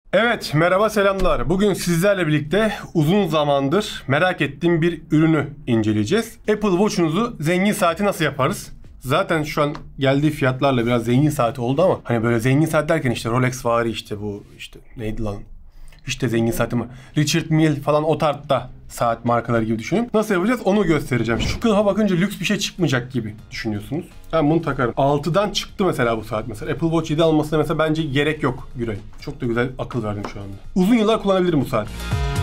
Evet, merhaba selamlar. Bugün sizlerle birlikte uzun zamandır merak ettiğim bir ürünü inceleyeceğiz. Apple Watch'unuzu zengin saati nasıl yaparız? Zaten şu an geldiği fiyatlarla biraz zengin saati oldu ama hani böyle zengin saat derken işte Rolex vari işte bu işte neydi lan? İşte zengin saati mi? Richard Mille falan o tarzda saat markaları gibi düşünün. Nasıl yapacağız onu göstereceğim. Şu kılıfa bakınca lüks bir şey çıkmayacak gibi düşünüyorsunuz. Ben bunu takarım. 6'dan çıktı mesela bu saat mesela. Apple Watch 7 almasına mesela bence gerek yok Güray. Çok da güzel akıl verdim şu anda. Uzun yıllar kullanabilirim bu saati.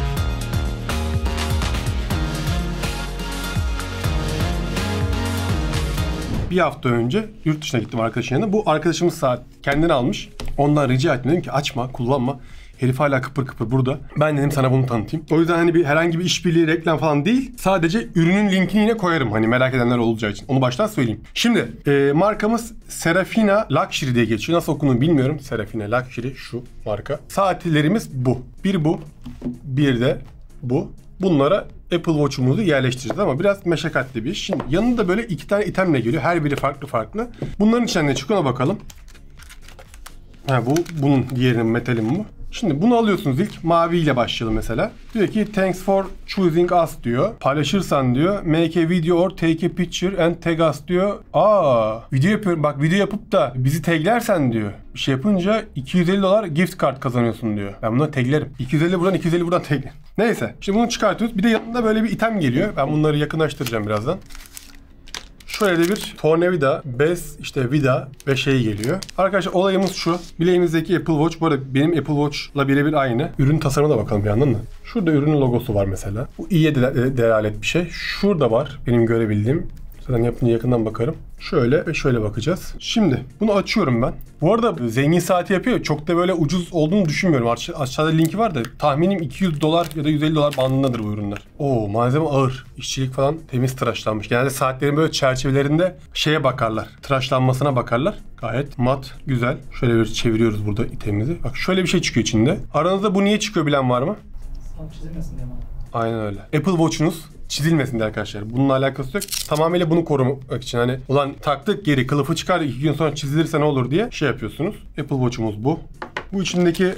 Bir hafta önce yurt dışına gittim arkadaşın yanına. Bu arkadaşımız saat kendini almış. Ondan rica ettim. Dedim ki açma, kullanma. Herif hala kıpır kıpır burada. Ben dedim sana bunu tanıtayım. O yüzden hani herhangi bir işbirliği, reklam falan değil. Sadece ürünün linkini yine koyarım. Hani merak edenler olacağı için. Onu baştan söyleyeyim. Şimdi markamız Serafina Luxury diye geçiyor. Nasıl okunduğunu bilmiyorum. Serafina Luxury şu marka. Saatlerimiz bu. Bir bu. Bir de bu. Bunlara Apple Watch'umuzu yerleştireceğiz ama biraz meşakkatli bir iş. Şimdi yanında böyle 2 tane itemle geliyor. Her biri farklı farklı. Bunların içinden ne çıkıyor ona bakalım. Ha, bunun diğerinin metalin bu. Şimdi bunu alıyorsunuz ilk. Maviyle başlayalım mesela. Diyor ki thanks for choosing us diyor. Paylaşırsan diyor. Make a video or take a picture and tag us diyor. Video yapıyorum. Bak video yapıp da bizi taglersen diyor. Bir şey yapınca $250 gift card kazanıyorsun diyor. Ben bunu taglerim. 250 buradan 250 buradan taglerim. Neyse. Şimdi bunu çıkartıyoruz. Bir de yanında böyle bir item geliyor. Ben bunları yakınlaştıracağım birazdan. Şöyle de bir tornavida, bez, işte vida ve şey geliyor. Arkadaşlar olayımız şu. Bileğimizdeki Apple Watch, bu arada benim Apple Watch'la birebir aynı. Ürün tasarımına da bakalım bir yandan da. Şurada ürünün logosu var mesela. Bu iyiye delalet bir şey. Şurada var benim görebildiğim. Zaten yapınca yakından bakarım. Şöyle ve şöyle bakacağız. Şimdi bunu açıyorum ben. Bu arada zengin saati yapıyor. Çok da böyle ucuz olduğunu düşünmüyorum. Aşağıda linki var da tahminim $200 ya da $150 bandındadır bu ürünler. Malzeme ağır. İşçilik falan temiz tıraşlanmış. Genelde saatlerin böyle çerçevelerinde şeye bakarlar. Tıraşlanmasına bakarlar. Gayet mat, güzel. Şöyle bir çeviriyoruz burada itemimizi. Bak şöyle bir şey çıkıyor içinde. Aranızda bu niye çıkıyor bilen var mı? Tam çizilmesin diye mi? Aynen öyle. Apple Watch'unuz çizilmesin diye arkadaşlar. Bununla alakası yok. Tamamıyla bunu korumak için hani ulan taktık geri kılıfı çıkar 2 gün sonra çizilirse ne olur diye şey yapıyorsunuz. Apple Watch'umuz bu. Bu içindeki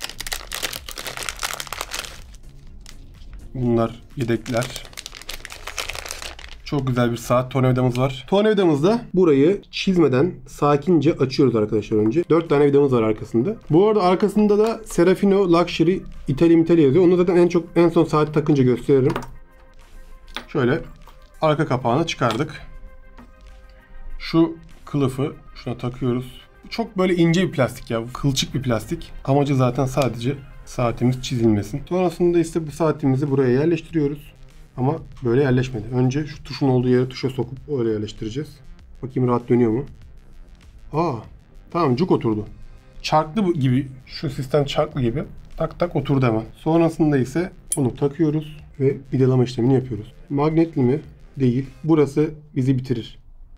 bunlar yedekler. Çok güzel bir saat tornavidamız var. Tornavidamızda burayı çizmeden sakince açıyoruz arkadaşlar önce. 4 tane vidamız var arkasında. Bu arada arkasında da Serafino Luxury Italy yazıyor. Onu zaten en son saati takınca gösteririm. Şöyle arka kapağını çıkardık. Şu kılıfı şuna takıyoruz. Çok böyle ince bir plastik ya. Kılçık bir plastik. Amacı zaten sadece saatimiz çizilmesin. Sonrasında ise bu saatimizi buraya yerleştiriyoruz. Ama böyle yerleşmedi. Önce şu tuşun olduğu yere tuşa sokup öyle yerleştireceğiz. Bakayım rahat dönüyor mu? Tamam cuk oturdu. Çarklı gibi. Şu sistem çarklı gibi. Tak tak oturdu hemen. Sonrasında ise bunu takıyoruz ve vidalama işlemini yapıyoruz. Magnetli mi? Değil. Burası bizi bitirir.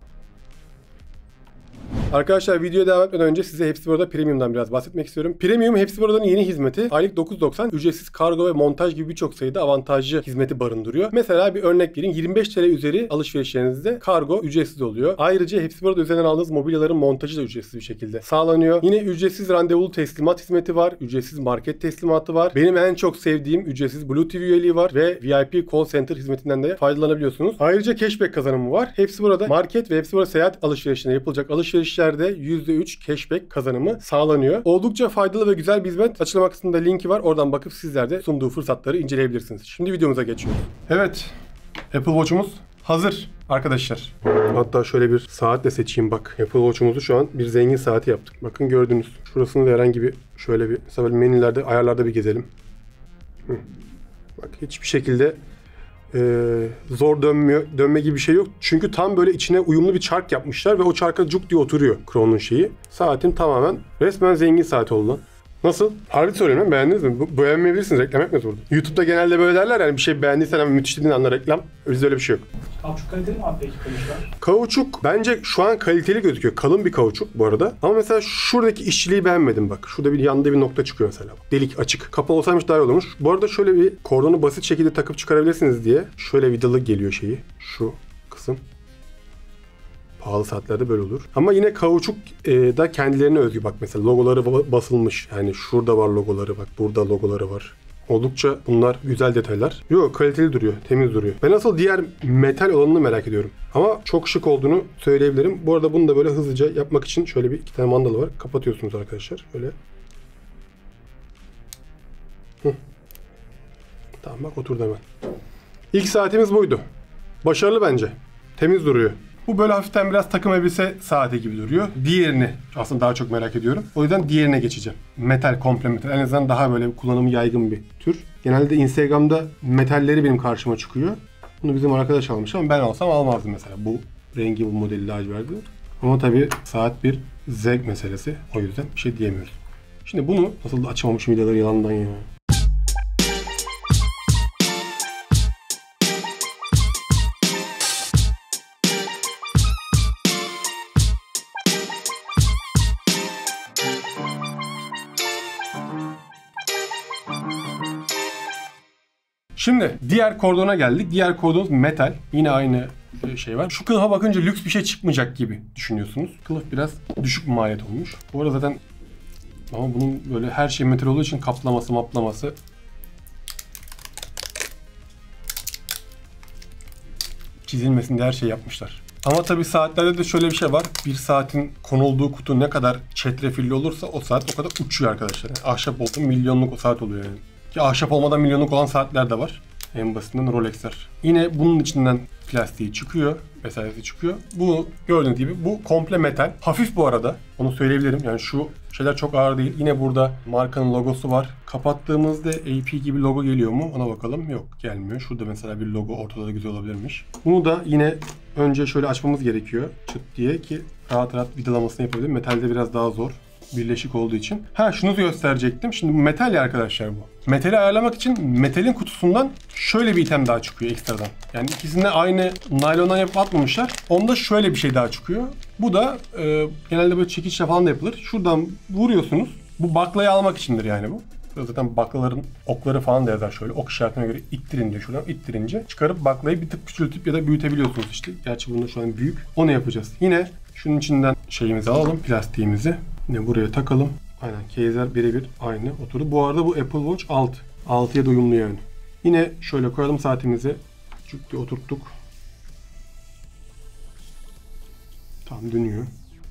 Arkadaşlar videoya devam etmeden önce size Hepsi Burada Premium'dan biraz bahsetmek istiyorum. Premium Hepsi Burada'nın yeni hizmeti. Aylık $9.90 ücretsiz kargo ve montaj gibi birçok sayıda avantajlı hizmeti barındırıyor. Mesela bir örnek vereyim. 25 TL üzeri alışverişlerinizde kargo ücretsiz oluyor. Ayrıca Hepsi Burada üzerinden aldığınız mobilyaların montajı da ücretsiz bir şekilde sağlanıyor. Yine ücretsiz randevulu teslimat hizmeti var. Ücretsiz market teslimatı var. Benim en çok sevdiğim ücretsiz Blue TV üyeliği var ve VIP Call Center hizmetinden de faydalanabiliyorsunuz. Ayrıca cashback kazanımı var. Hepsi Burada market ve Hepsi Burada seyahat alışverişine yapılacak alışverişlerde %3 cashback kazanımı sağlanıyor. Oldukça faydalı ve güzel bir hizmet. Açıklama kısmında linki var. Oradan bakıp sizler de sunduğu fırsatları inceleyebilirsiniz. Şimdi videomuza geçiyoruz. Evet. Apple Watch'umuz hazır arkadaşlar. Hatta şöyle bir saatle seçeyim bak. Apple Watch'umuzu şu an bir zengin saati yaptık. Bakın gördünüz. Şurasını da herhangi bir şöyle bir mesela menülerde ayarlarda bir gezelim. Bak hiçbir şekilde zor dönme gibi bir şey yok. Çünkü tam böyle içine uyumlu bir çark yapmışlar ve o çarka cuk diye oturuyor Krono'nun şeyi. Saatin tamamen resmen zengin saati oldu lan. Nasıl? Harbi söylüyorum, beğendiniz mi? Beğenmeyebilirsiniz, reklam etmez burada. YouTube'da genelde böyle derler yani bir şey beğendiysen hemen müthiş dediğin anda reklam. Bizde öyle bir şey yok. Kauçuk kaliteli mi abi peki kauçuklar? Kauçuk bence şu an kaliteli gözüküyor. Kalın bir kauçuk bu arada. Ama mesela şuradaki işçiliği beğenmedim bak. Şurada bir yanda bir nokta çıkıyor mesela. Delik açık. Kapalı olsaymış daha iyi olurmuş. Bu arada şöyle bir kordonu basit şekilde takıp çıkarabilirsiniz diye. Şöyle vidalı geliyor şeyi. Şu kısım. Pahalı saatlerde böyle olur. Ama yine kauçuk da kendilerine özgü. Bak mesela logoları basılmış. Yani şurada var logoları, bak burada logoları var. Oldukça bunlar güzel detaylar. Yok, kaliteli duruyor, temiz duruyor. Ben asıl diğer metal olanını merak ediyorum. Ama çok şık olduğunu söyleyebilirim. Bu arada bunu da böyle hızlıca yapmak için şöyle bir iki tane mandalı var. Kapatıyorsunuz arkadaşlar. Böyle. Tamam bak, oturdu hemen. İlk saatimiz buydu. Başarılı bence. Temiz duruyor. Bu böyle hafiften biraz takım elbise saati gibi duruyor. Diğerini aslında daha çok merak ediyorum. O yüzden diğerine geçeceğim. Metal, komple metal. En azından daha böyle kullanımı yaygın bir tür. Genelde Instagram'da metalleri benim karşıma çıkıyor. Bunu bizim arkadaş almış ama ben olsam almazdım mesela. Bu rengi, bu modeli laciverdi. Ama tabii saat bir zevk meselesi. O yüzden bir şey diyemiyoruz. Şimdi bunu nasıl da açamamışım videoları yalandan ya. Şimdi diğer kordona geldik. Diğer kordon metal. Yine aynı şey var. Şu kılıfa bakınca lüks bir şey çıkmayacak gibi düşünüyorsunuz. Kılıf biraz düşük maliyet olmuş. Bu arada zaten ama bunun böyle her şey metal olduğu için kaplaması, maplaması çizilmesin diye her şey yapmışlar. Ama tabii saatlerde de şöyle bir şey var. Bir saatin konulduğu kutu ne kadar çetrefilli olursa o saat o kadar uçuyor arkadaşlar. Yani ahşap oldu milyonluk o saat oluyor yani. Ki ahşap olmadan milyonluk olan saatler de var. En basitinden Rolex'ler. Yine bunun içinden plastiği çıkıyor. Vesairesi çıkıyor. Bu gördüğünüz gibi bu komple metal. Hafif bu arada. Onu söyleyebilirim. Yani şu şeyler çok ağır değil. Yine burada markanın logosu var. Kapattığımızda AP gibi logo geliyor mu? Ona bakalım. Yok, gelmiyor. Şurada mesela bir logo ortada da güzel olabilirmiş. Bunu da yine önce şöyle açmamız gerekiyor. Çıt diye ki rahat rahat vidalamasını yapabilirim. Metalde biraz daha zor. Birleşik olduğu için. Şunu gösterecektim. Şimdi bu metal ya arkadaşlar bu. Metali ayarlamak için metalin kutusundan şöyle bir item daha çıkıyor ekstradan. Yani ikisini aynı naylondan yapıp atmamışlar. Onda şöyle bir şey daha çıkıyor. Bu da genelde böyle çekiçle falan da yapılır. Şuradan vuruyorsunuz. Bu baklayı almak içindir yani bu. Zaten baklaların okları falan da yazar şöyle. Ok işaretine göre ittirin diyor şuradan. İttirince çıkarıp baklayı bir tık küçültüp ya da büyütebiliyorsunuz işte. Gerçi bunda şu an büyük. Onu yapacağız. Yine şunun içinden şeyimizi alalım. Plastiğimizi. Yine buraya takalım. Aynen. Case'ler birebir aynı oturdu. Bu arada bu Apple Watch 6. 6'ya da uyumlu yani. Yine şöyle koyalım saatimizi. Çünkü oturttuk. Tam dönüyor.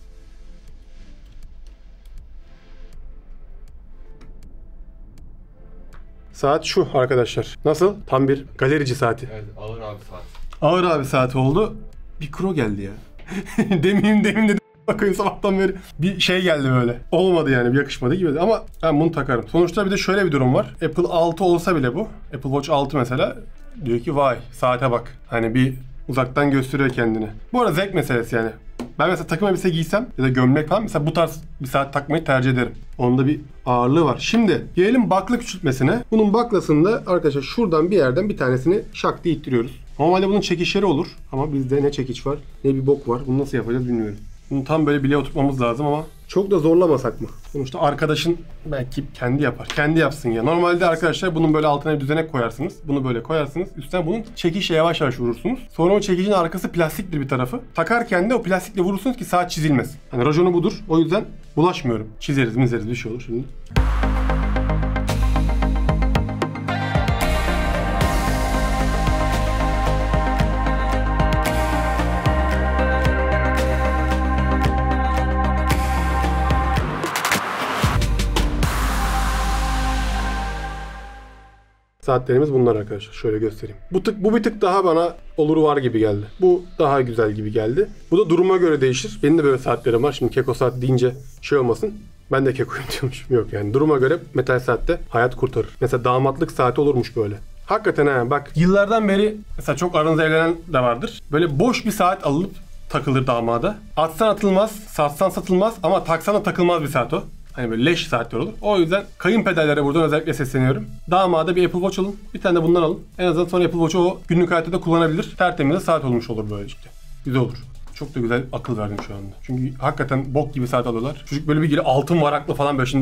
Saat şu arkadaşlar. Nasıl? Tam bir galerici saati. Evet, ağır abi saat. Ağır abi saati oldu. Bir kro geldi ya. demin dedim. Bakayım sabahtan beri bir şey geldi böyle. Olmadı yani, bir yakışmadı gibi. Ama ben bunu takarım. Sonuçta bir de şöyle bir durum var. Apple 6 olsa bile bu. Apple Watch 6 mesela diyor ki vay saate bak. Hani bir uzaktan gösteriyor kendini. Bu arada zevk meselesi yani. Ben mesela takım elbise giysem ya da gömlek falan mesela bu tarz bir saat takmayı tercih ederim. Onda bir ağırlığı var. Şimdi gelelim bakla küçültmesine. Bunun baklasında arkadaşlar şuradan bir yerden bir tanesini şak diye ittiriyoruz. Normalde bunun çekişleri olur. Ama bizde ne çekiç var ne bir bok var. Bunu nasıl yapacağız bilmiyorum. Bunu tam böyle bileğe oturtmamız lazım ama çok da zorlamasak mı? Sonuçta arkadaşın belki kendi yapar. Kendi yapsın ya. Normalde arkadaşlar bunun böyle altına bir düzenek koyarsınız. Bunu böyle koyarsınız. Üstten bunun çekişle yavaş yavaş vurursunuz. Sonra o çekicin arkası plastiktir bir tarafı. Takarken de o plastikle vurursunuz ki saat çizilmesin. Hani rajonu budur. O yüzden bulaşmıyorum. Çizeriz mizeriz bir şey olur şimdi. Saatlerimiz bunlar arkadaşlar. Şöyle göstereyim. Bu bir tık daha bana oluru var gibi geldi. Bu daha güzel gibi geldi. Bu da duruma göre değişir. Benim de böyle saatlerim var. Şimdi keko saat deyince şey olmasın. Ben de kekoyum diyormuşum. Yok yani. Duruma göre metal saatte hayat kurtarır. Mesela damatlık saati olurmuş böyle. Hakikaten ha bak. Yıllardan beri mesela çok aranızda evlenen de vardır. Böyle boş bir saat alınıp takılır damada. Atsan atılmaz, satsan satılmaz ama taksan da takılmaz bir saat o. Hani böyle leş saatler olur. O yüzden kayınpederlere buradan özellikle sesleniyorum. Damada bir Apple Watch alın. Bir tane de bundan alın. En azından sonra Apple Watch'u o günlük hayatta da kullanabilir. Tertemiz de saat olmuş olur böylelikle. Güzel olur. Çok da güzel akıl verdim şu anda. Çünkü hakikaten bok gibi saat alıyorlar. Çocuk böyle bir geri altın varaklı falan böyle şimdi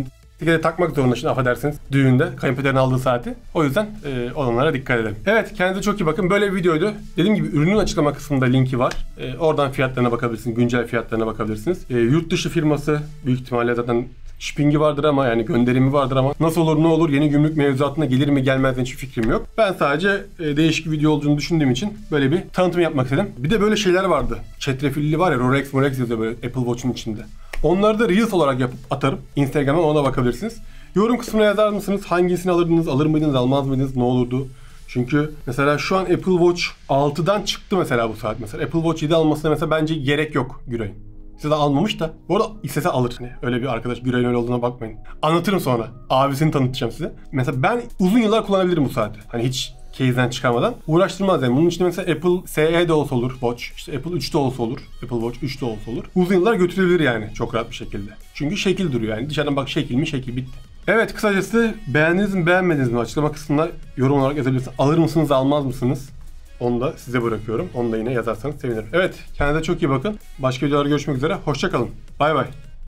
Bir de takmak zorunda şimdi affedersiniz düğünde kayınpederin aldığı saati. O yüzden onlara dikkat edelim. Evet, kendinize çok iyi bakın. Böyle bir videoydu. Dediğim gibi ürünün açıklama kısmında linki var. Oradan fiyatlarına bakabilirsiniz. Güncel fiyatlarına bakabilirsiniz. Yurt dışı firması büyük ihtimalle zaten shipping'i vardır ama yani gönderimi vardır ama nasıl olur ne olur yeni gümrük mevzuatına gelir mi gelmez mi hiçbir fikrim yok. Ben sadece değişik bir video olduğunu düşündüğüm için böyle bir tanıtım yapmak istedim. Bir de böyle şeyler vardı. Çetrefilli var ya, Rolex yazıyor böyle Apple Watch'un içinde. Onları da Reels olarak yapıp atarım. Instagram'dan ona bakabilirsiniz. Yorum kısmına yazar mısınız? Hangisini alırdınız? Alır mıydınız? Almaz mıydınız? Ne olurdu? Çünkü mesela şu an Apple Watch 6'dan çıktı mesela bu saat mesela. Apple Watch 7 almasına mesela bence gerek yok Güray'ın. Size de almamış da. Bu arada istese alır. Hani öyle bir arkadaş Güray'ın öyle olduğuna bakmayın. Anlatırım sonra. Abisini tanıtacağım size. Mesela ben uzun yıllar kullanabilirim bu saati. Hani hiç case'den çıkarmadan. Uğraştırmaz yani. Bunun için mesela Apple SE de olsa olur Watch. İşte Apple 3 de olsa olur. Apple Watch 3 de olsa olur. Uzun yıllar götürebilir yani çok rahat bir şekilde. Çünkü şekil duruyor yani. Dışarıdan bak şekil mi şekil bitti. Evet, kısacası beğendiniz mi beğenmediniz mi açıklama kısmında yorum olarak yazabilirsiniz. Alır mısınız almaz mısınız? Onu da size bırakıyorum. Onu da yine yazarsanız sevinirim. Evet, kendinize çok iyi bakın. Başka videolarda görüşmek üzere. Hoşça kalın. Bay bay.